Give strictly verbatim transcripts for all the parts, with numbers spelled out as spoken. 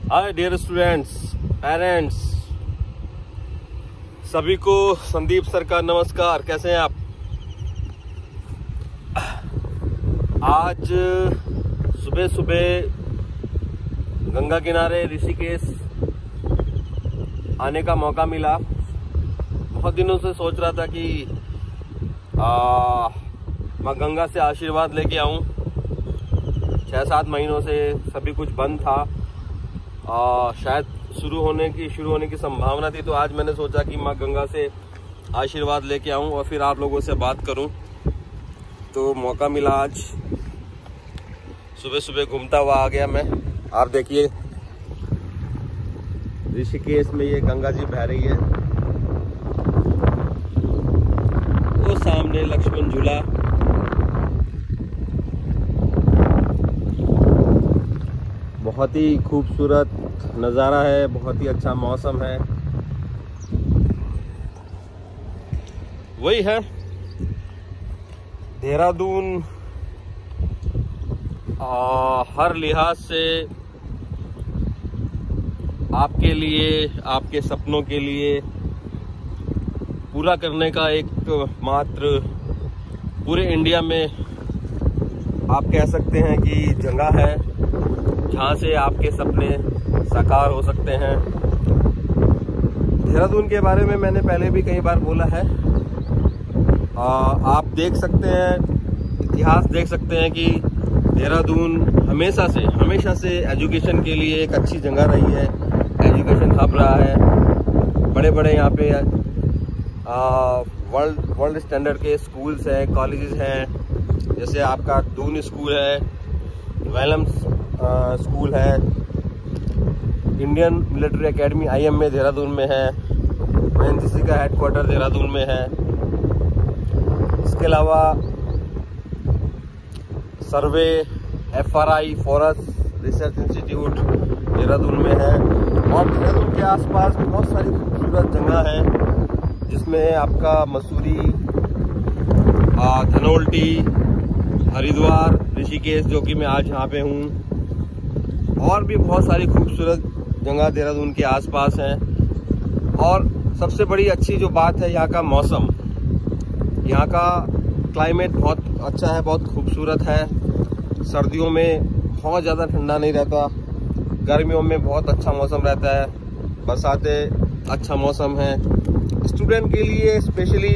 Hi dear students, parents, सभी को Sandeep sir का नमस्कार। कैसे हैं आप? आज सुबह सुबह गंगा किनारे ऋषिकेश आने का मौका मिला। बहुत दिनों से सोच रहा था कि आ, मैं गंगा से आशीर्वाद लेके आऊं। छः सात महीनों से सभी कुछ बंद था, आ, शायद शुरू होने की शुरू होने की संभावना थी। तो आज मैंने सोचा कि मैं गंगा से आशीर्वाद लेके आऊं और फिर आप लोगों से बात करूं। तो मौका मिला, आज सुबह सुबह घूमता हुआ आ गया मैं। आप देखिए ऋषिकेश में ये गंगा जी बह रही है, वो सामने लक्ष्मण झूला। बहुत ही खूबसूरत नज़ारा है, बहुत ही अच्छा मौसम है। वही है देहरादून, आ, हर लिहाज से आपके लिए, आपके सपनों के लिए पूरा करने का एक मात्र पूरे इंडिया में आप कह सकते हैं कि जगह है जहाँ से आपके सपने साकार हो सकते हैं। देहरादून के बारे में मैंने पहले भी कई बार बोला है। आ, आप देख सकते हैं, इतिहास देख सकते हैं कि देहरादून हमेशा से हमेशा से एजुकेशन के लिए एक अच्छी जगह रही है, एजुकेशन हब रहा है। बड़े बड़े यहाँ पे वर्ल्ड वर्ल्ड स्टैंडर्ड के स्कूल्स हैं, कॉलेजेस हैं। जैसे आपका दून स्कूल है, वेलम्स स्कूल है, Indian military academy I M A Dehradun में है, एन सी सी का हेडक्वार्टर देहरादून में है। इसके अलावा survey, F R I, forest research institute Dehradun में है। और देहरादून के आसपास बहुत सारी खूबसूरत जगह हैं, जिसमें आपका मसूरी, धनोल्टी, हरिद्वार, ऋषिकेश, जो कि मैं आज यहाँ पे हूँ, और भी बहुत सारी खूबसूरत जगह देहरादून के आसपास हैं। और सबसे बड़ी अच्छी जो बात है, यहाँ का मौसम, यहाँ का क्लाइमेट बहुत अच्छा है, बहुत खूबसूरत है। सर्दियों में बहुत ज़्यादा ठंडा नहीं रहता, गर्मियों में बहुत अच्छा मौसम रहता है, बरसातें अच्छा मौसम है। स्टूडेंट के लिए स्पेशली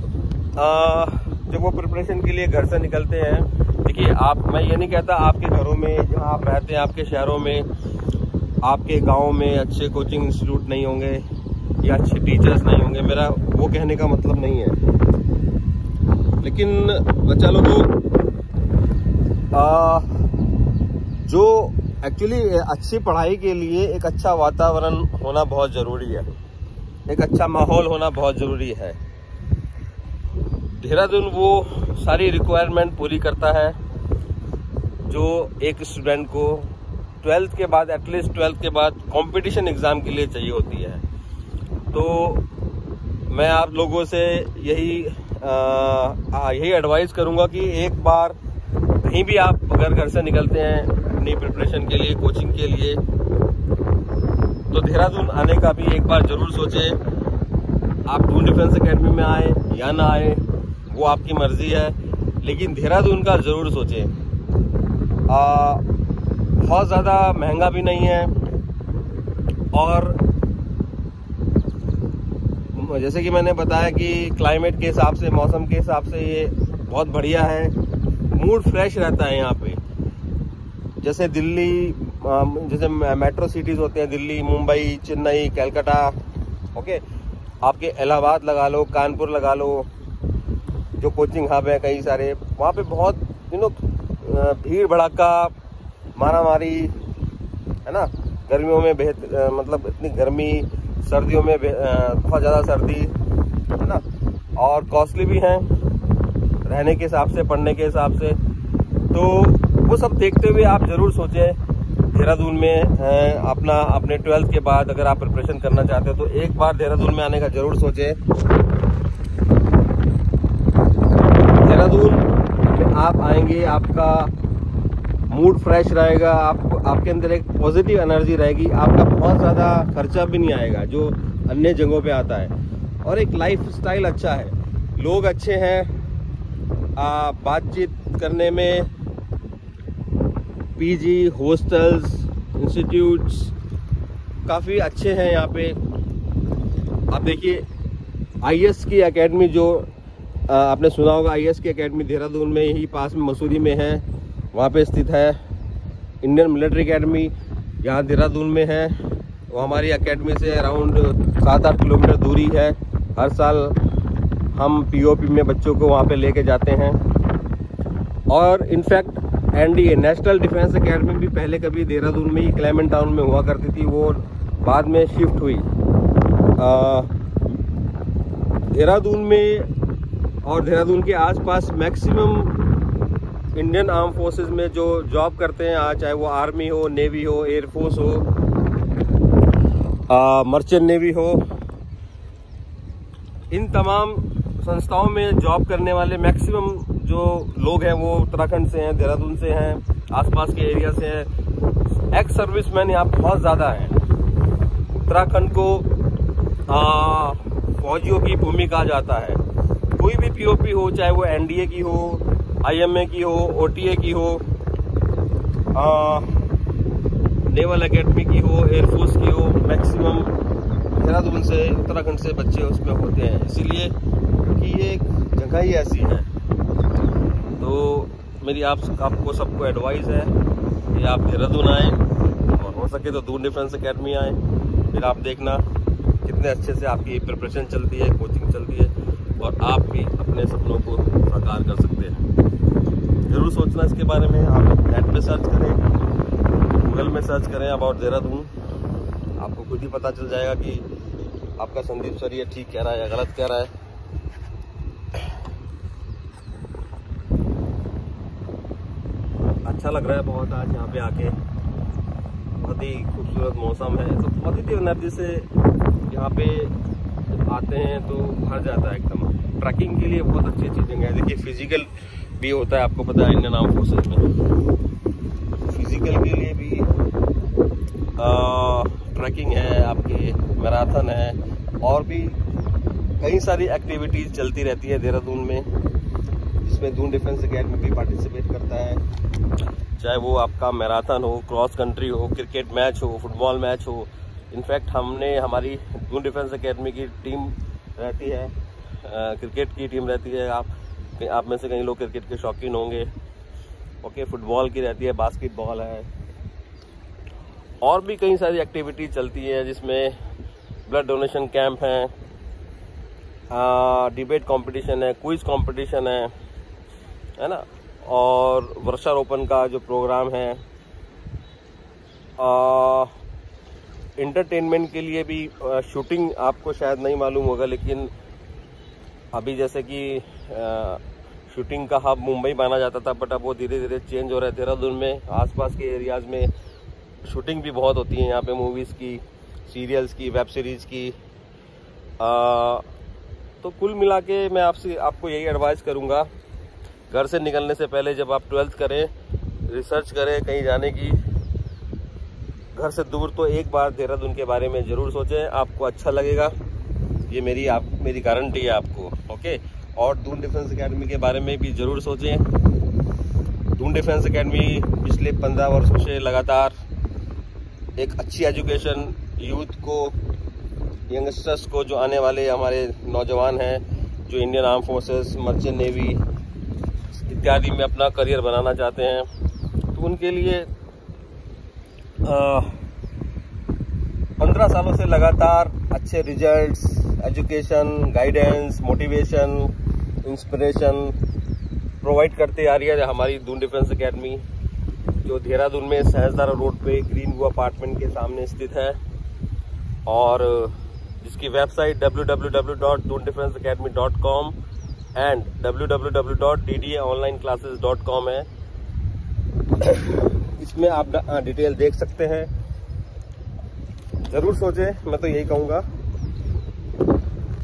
जब वो प्रिपरेशन के लिए घर से निकलते हैं, देखिए आप, मैं ये नहीं कहता आपके घरों में जहाँ आप रहते हैं, आपके शहरों में, आपके गाँव में अच्छे कोचिंग इंस्टीट्यूट नहीं होंगे या अच्छे टीचर्स नहीं होंगे, मेरा वो कहने का मतलब नहीं है। लेकिन बच्चा लोगों, जो एक्चुअली अच्छी पढ़ाई के लिए एक अच्छा वातावरण होना बहुत ज़रूरी है, एक अच्छा माहौल होना बहुत ज़रूरी है। देहरादून वो सारी रिक्वायरमेंट पूरी करता है जो एक स्टूडेंट को ट्वेल्थ के बाद, एटलीस्ट ट्वेल्थ के बाद कंपटीशन एग्ज़ाम के लिए चाहिए होती है। तो मैं आप लोगों से यही आ, यही एडवाइस करूंगा कि एक बार कहीं भी आप अगर घर से निकलते हैं अपनी प्रिपरेशन के लिए, कोचिंग के लिए, तो देहरादून आने का भी एक बार ज़रूर सोचें। आप दून डिफेंस एकेडमी में आए या ना आए, वो आपकी मर्जी है, लेकिन देहरादून का ज़रूर सोचें। बहुत ज़्यादा महंगा भी नहीं है, और जैसे कि मैंने बताया कि क्लाइमेट के हिसाब से, मौसम के हिसाब से ये बहुत बढ़िया है। मूड फ्रेश रहता है यहाँ पे। जैसे दिल्ली, जैसे मेट्रो सिटीज़ होते हैं, दिल्ली, मुंबई, चेन्नई, कलकत्ता, ओके, आपके इलाहाबाद लगा लो, कानपुर लगा लो, जो कोचिंग हब है कई सारे, वहाँ पे बहुत यू नो भीड़ भड़ाका, मारा मारी है ना। गर्मियों में बेहतर, मतलब इतनी गर्मी, सर्दियों में बहुत ज़्यादा सर्दी है ना, और कॉस्टली भी हैं रहने के हिसाब से, पढ़ने के हिसाब से। तो वो सब देखते हुए आप ज़रूर सोचें देहरादून में अपना अपने ट्वेल्थ के बाद अगर आप प्रिपरेशन करना चाहते हो तो एक बार देहरादून में आने का ज़रूर सोचें। देहरादून में आप आएंगे, आपका मूड फ्रेश रहेगा, आप आपके अंदर एक पॉजिटिव एनर्जी रहेगी, आपका बहुत ज़्यादा खर्चा भी नहीं आएगा जो अन्य जगहों पे आता है, और एक लाइफ स्टाइल अच्छा है, लोग अच्छे हैं, बातचीत करने में, पीजी, हॉस्टल्स, इंस्टीट्यूट्स काफ़ी अच्छे हैं यहाँ पे। आप देखिए आईएएस की एकेडमी जो आ, आपने सुना होगा, आईएएस की एकेडमी देहरादून में ही पास में मसूरी में है, वहाँ पे स्थित है। इंडियन मिलिट्री एकेडमी यहाँ देहरादून में है, वो हमारी एकेडमी से अराउंड सात आठ किलोमीटर दूरी है। हर साल हम पीओपी में बच्चों को वहाँ पे लेके जाते हैं। और in fact NDA national defence academy भी पहले कभी देहरादून में ही क्लेमेंट टाउन में हुआ करती थी, वो बाद में शिफ्ट हुई देहरादून में। और देहरादून के आसपास मैक्सिमम इंडियन आर्म फोर्सेस में जो जॉब करते हैं आज, चाहे वो आर्मी हो, नेवी हो, एयरफोर्स हो, मर्चेंट नेवी हो, इन तमाम संस्थाओं में जॉब करने वाले मैक्सिमम जो लोग हैं वो उत्तराखंड से हैं, देहरादून से हैं, आसपास के एरिया से हैं। एक्स सर्विसमैन यहाँ बहुत ज़्यादा हैं। उत्तराखंड को आ, फौजियों की भूमि कहा जाता है। कोई भी पीओपी हो, चाहे वो एनडीए की हो, आईएमए की हो, ओटीए की हो, आ, नेवल एकेडमी की हो, एयरफोर्स की हो, मैक्सिमम देहरादून से, उत्तराखंड से बच्चे उसमें होते हैं, इसीलिए कि ये एक जगह ही ऐसी है। तो मेरी आप आपको सबको एडवाइस है कि आप देहरादून आएँ, और हो सके तो दून डिफेंस एकेडमी आएँ। फिर आप देखना कितने अच्छे से आपकी प्रिपरेशन चलती है, कोचिंग चलती है, और आप भी अपने सपनों को साकार कर सकते हैं। ज़रूर सोचना इसके बारे में। आप नेट पे सर्च करें, गूगल में सर्च करें अबाउट देहरादून, आपको खुद ही पता चल जाएगा कि आपका संदीप सर ये ठीक कह रहा है या गलत कह रहा है। अच्छा लग रहा है बहुत आज यहाँ पे आके, बहुत ही खूबसूरत मौसम है, तो पॉजिटिव एनर्जी से यहाँ पे आते हैं तो भर जाता है एकदम। ट्रैकिंग के लिए बहुत अच्छी अच्छी जगह है। देखिए फिजिकल भी होता है, आपको पता है इंडियन आर्म फोर्सेस में फिजिकल के लिए भी ट्रैकिंग है, आपके मैराथन है, और भी कई सारी एक्टिविटीज़ चलती रहती है देहरादून में, जिसमें दून डिफेंस एकेडमी भी पार्टिसिपेट करता है। चाहे वो आपका मैराथन हो, क्रॉस कंट्री हो, क्रिकेट मैच हो, फुटबॉल मैच हो। इनफैक्ट हमने हमारी दून डिफेंस एकेडमी की टीम रहती है, क्रिकेट की टीम रहती है। आप आप में से कई लोग क्रिकेट के शौकीन होंगे। ओके, फुटबॉल की रहती है, बास्केटबॉल है, और भी कई सारी एक्टिविटीज चलती है, जिसमें ब्लड डोनेशन कैंप हैं, डिबेट कंपटीशन है, क्विज कंपटीशन है है ना, और वृक्षारोपण का जो प्रोग्राम है। इंटरटेनमेंट के लिए भी आ, शूटिंग आपको शायद नहीं मालूम होगा, लेकिन अभी जैसे कि आ, शूटिंग का हब मुंबई माना जाता था, बट अब वो धीरे धीरे चेंज हो रहा है। देहरादून में आसपास के एरियाज़ में शूटिंग भी बहुत होती है यहाँ पे, मूवीज़ की, सीरियल्स की, वेब सीरीज़ की। आ, तो कुल मिला के मैं आपसे आपको यही एडवाइस करूँगा, घर से निकलने से पहले जब आप ट्वेल्थ करें, रिसर्च करें कहीं जाने की, घर से दूर, तो एक बार देहरादून के बारे में ज़रूर सोचें, आपको अच्छा लगेगा। ये मेरी आप मेरी गारंटी है आपको। ओके, और दून डिफेंस एकेडमी के बारे में भी ज़रूर सोचें। दून डिफेंस एकेडमी पिछले पंद्रह वर्षों से लगातार एक अच्छी एजुकेशन यूथ को, यंगस्टर्स को, जो आने वाले हमारे नौजवान हैं, जो Indian arm forces, merchant navy इत्यादि में अपना करियर बनाना चाहते हैं, तो उनके लिए पंद्रह सालों से लगातार अच्छे results, education, guidance, motivation, inspiration provide करते आ रही है हमारी दून डिफेंस एकेडमी, जो देहरादून में सहजदारा रोड पे ग्रीन व्यू अपार्टमेंट के सामने स्थित है, और जिसकी website W W W dot Doon defence academy dot com and W W W dot D D A online classes dot com है। इसमें आप डिटेल देख सकते हैं। जरूर सोचें, मैं तो यही कहूँगा।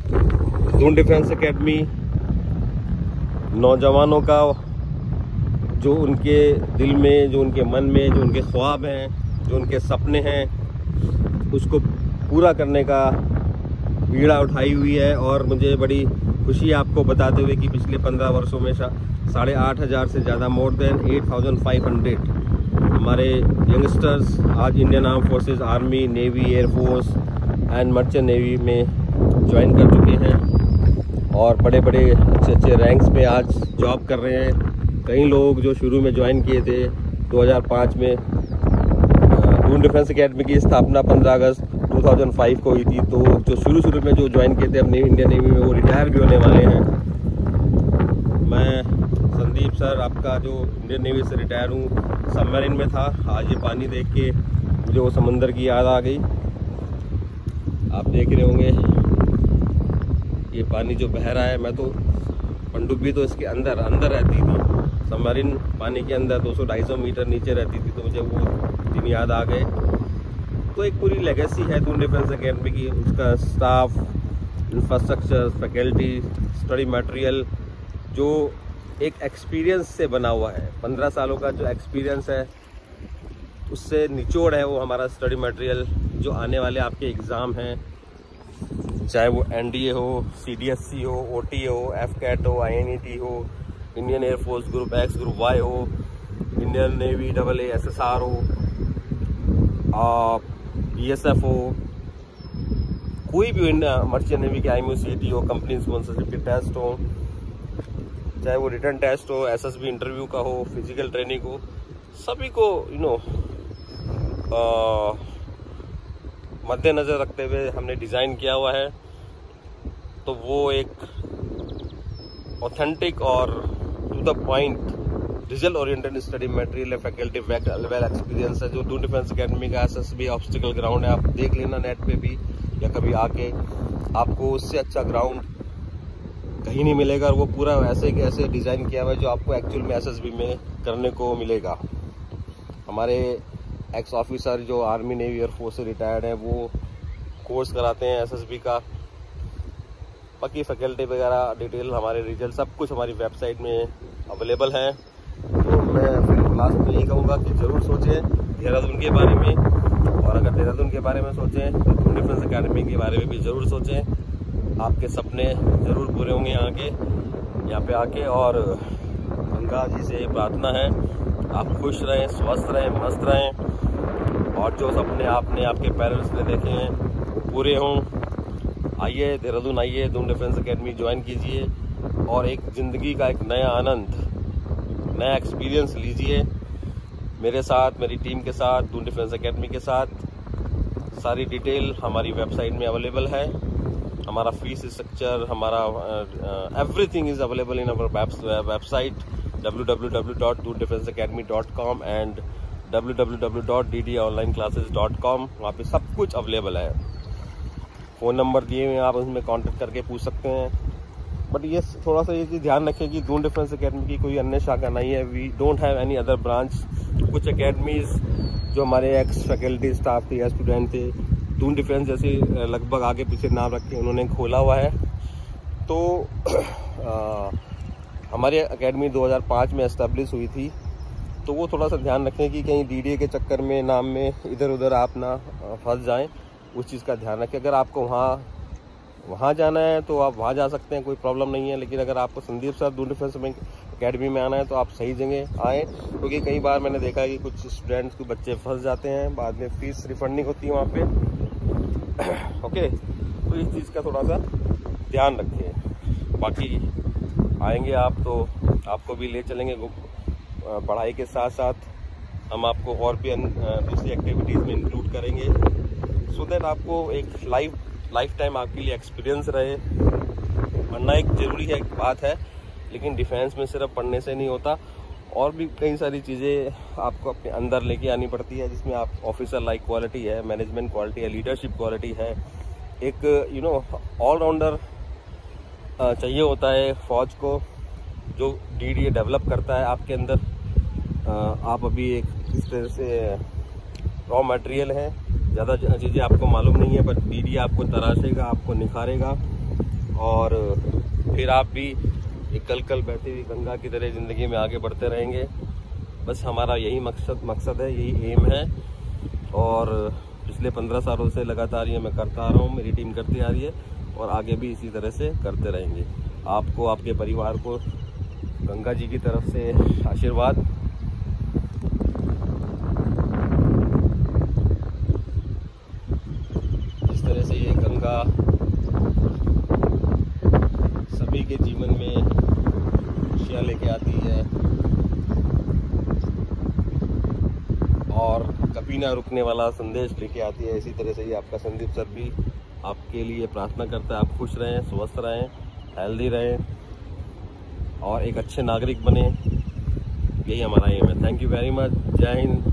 दून डिफेंस एकेडमी नौजवानों का जो उनके दिल में, जो उनके मन में, जो उनके ख्वाब हैं, जो उनके सपने हैं, उसको पूरा करने का बीड़ा उठाई हुई है। और मुझे बड़ी खुशी है आपको बताते हुए कि पिछले पंद्रह वर्षों में साढ़े आठ हज़ार से ज़्यादा, more than eight thousand five hundred हमारे यंगस्टर्स आज Indian arm forces, army, navy, air force and merchant navy में ज्वाइन कर चुके हैं और बड़े बड़े अच्छे अच्छे रैंक्स पे आज जॉब कर रहे हैं। कई लोग जो शुरू में ज्वाइन किए थे दो हज़ार पाँच में, दून डिफेंस एकेडमी की स्थापना पंद्रह अगस्त दो हज़ार पाँच को हुई थी, तो जो शुरू शुरू में जो ज्वाइन किए थे अपनी इंडियन नेवी में, वो रिटायर भी होने वाले हैं। मैं संदीप सर आपका जो इंडियन नेवी से रिटायर हूँ, सबमरीन में था। आज ये पानी देख के मुझे वो समंदर की याद आ गई। आप देख रहे होंगे ये पानी जो बह रहा है। मैं तो पनडुब्बी तो इसके अंदर अंदर रहती थी, सबमरीन पानी के अंदर दो सौ ढाई सौ मीटर नीचे रहती थी, तो मुझे वो दिन याद आ गए। तो एक पूरी लेगेसी है दून डिफेंस एकेडमी की, उसका staff, infrastructure, faculty, study material, जो एक एक्सपीरियंस से बना हुआ है। पंद्रह सालों का जो एक्सपीरियंस है उससे निचोड़ है वो हमारा स्टडी मटेरियल। जो आने वाले आपके एग्ज़ाम हैं, चाहे वो एनडीए हो, सीडीएससी हो, ओटी हो, एफकैट हो, आईएनईटी हो, Indian air force group X, group Y हो, Indian navy double A S S R हो, बीएसएफ हो, कोई भी मर्चेंट नेवी के आईएमओसीटी हो, कंपनी स्पॉन्सरशिप के टेस्ट हो, चाहे वो रिटर्न टेस्ट हो, एसएसबी इंटरव्यू का हो, फिजिकल ट्रेनिंग हो, सभी को यू नो मद्देनज़र रखते हुए हमने डिज़ाइन किया हुआ है। तो वो एक ऑथेंटिक और to the point result oriented study material है, फैकल्टी वेल एक्सपीरियंस है। जो दून डिफेंस एकेडमी का एसएसबी ऑब्स्टिकल ग्राउंड है, आप देख लेना नेट पे भी या कभी आके, आपको उससे अच्छा ग्राउंड कहीं नहीं मिलेगा। और वो पूरा वैसे के ऐसे डिज़ाइन किया हुआ है जो आपको एक्चुअल में एसएसबी में करने को मिलेगा। हमारे एक्स ऑफिसर जो आर्मी, नेवी, एयरफोर्स से रिटायर्ड हैं, वो कोर्स कराते हैं एसएसबी का। बाकी फैकल्टी वगैरह डिटेल, हमारे रिजल्ट, सब कुछ हमारी वेबसाइट में अवेलेबल है। तो मैं फिर लास्ट में यही कहूँगा कि ज़रूर सोचें देहरादून के बारे में, और अगर देहरादून के बारे में सोचें तो दून डिफेंस एकेडमी के बारे में भी ज़रूर सोचें। आपके सपने ज़रूर पूरे होंगे यहाँ के यहाँ पे आके। और गंगा जी से प्रार्थना है आप खुश रहें, स्वस्थ रहें, मस्त रहें, और जो सपने आपने, आपके पेरेंट्स ने देखे हैं वो पूरे हों। आइए देहरादून, आइए दून डिफेंस एकेडमी ज्वाइन कीजिए और एक ज़िंदगी का एक नया आनंद, नया एक्सपीरियंस लीजिए मेरे साथ, मेरी टीम के साथ, दून डिफेंस एकेडमी के साथ। सारी डिटेल हमारी वेबसाइट में अवेलेबल है। हमारा फीस स्ट्रक्चर, हमारा everything is available in our website W W W dot Doon defence academy dot com and W W W dot D D online classes dot com. वहाँ पे सब कुछ अवेलेबल है। फ़ोन नंबर दिए हुए हैं, आप उसमें कांटेक्ट करके पूछ सकते हैं। बट ये थोड़ा सा ये चीज़ ध्यान रखें कि दून डिफेंस एकेडमी की कोई अन्य शाखा नहीं है। We don't have any other branch. कुछ एकेडमीज जो हमारे एक्स फैकल्टी स्टाफ थे या स्टूडेंट थे, दून डिफेंस जैसे लगभग आगे पीछे नाम रख के उन्होंने खोला हुआ है। तो आ, हमारी एकेडमी दो हज़ार पाँच में एस्टेब्लिश हुई थी। तो वो थोड़ा सा ध्यान रखें कि कहीं डीडीए के चक्कर में, नाम में इधर उधर आप ना फंस जाएं। उस चीज़ का ध्यान रखें। अगर आपको वहाँ वहाँ जाना है तो आप वहाँ जा सकते हैं, कोई प्रॉब्लम नहीं है। लेकिन अगर आपको Sandeep sir Doon defence academy में आना है तो आप सही जगह आएँ, क्योंकि कई बार मैंने देखा है कि कुछ स्टूडेंट्स को बच्चे फंस जाते हैं, बाद में फीस रिफंड नहीं होती वहाँ पे। ओके, तो इस चीज़ का थोड़ा सा ध्यान रखें। बाकी आएंगे आप तो आपको भी ले चलेंगे पढ़ाई के साथ साथ, हम आपको और भी दूसरी एक्टिविटीज़ में इंक्लूड करेंगे, सो दैट आपको एक लाइफ लाइफ टाइम आपके लिए एक्सपीरियंस रहे। पढ़ना एक ज़रूरी है, एक बात है, लेकिन डिफेंस में सिर्फ पढ़ने से नहीं होता, और भी कई सारी चीज़ें आपको अपने अंदर लेके आनी पड़ती है, जिसमें आप ऑफिसर लाइक क्वालिटी है, मैनेजमेंट क्वालिटी है, लीडरशिप क्वालिटी है। एक यू नो ऑलराउंडर चाहिए होता है फौज को, जो डीडीए डेवलप करता है आपके अंदर। आप अभी एक इस तरह से रॉ मटेरियल है, ज़्यादा चीज़ें आपको मालूम नहीं है, बट डीडीए आपको तराशेगा, आपको निखारेगा, और फिर आप भी एक कल कल बहती हुई गंगा की तरह ज़िंदगी में आगे बढ़ते रहेंगे। बस हमारा यही मकसद मकसद है, यही एम है। और पिछले पंद्रह सालों से लगातार ये मैं करता आ रहा हूँ, मेरी टीम करती आ रही है और आगे भी इसी तरह से करते रहेंगे। आपको, आपके परिवार को गंगा जी की तरफ से आशीर्वाद। जिस तरह से ये गंगा सभी के जीवन में खुशियाँ लेके आती है और कभी ना रुकने वाला संदेश लेके आती है, इसी तरह से ये आपका संदीप सर भी आपके लिए प्रार्थना करता है। आप खुश रहें, स्वस्थ रहें, हेल्दी रहें और एक अच्छे नागरिक बने, यही हमारा एम है। Thank you very much. जय हिंद।